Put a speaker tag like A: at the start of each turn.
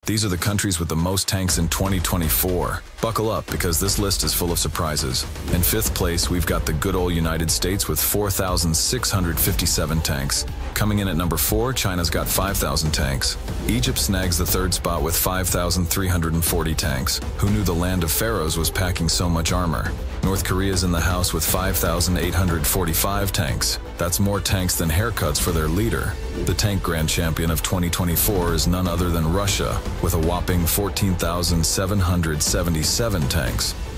A: These are the countries with the most tanks in 2024. Buckle up, because this list is full of surprises. In 5th place, we've got the good old United States with 4,657 tanks. Coming in at number 4, China's got 5,000 tanks. Egypt snags the 3rd spot with 5,340 tanks. Who knew the land of pharaohs was packing so much armor? North Korea's in the house with 5,845 tanks. That's more tanks than haircuts for their leader. The tank grand champion of 2024 is none other than Russia, with a whopping 14,777 tanks.